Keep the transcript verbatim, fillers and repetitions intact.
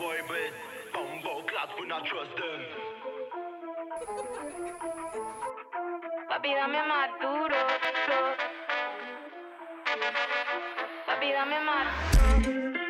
boy, but Bongo clad we not trust them. Papi, dame más duro. Papi, dame más duro.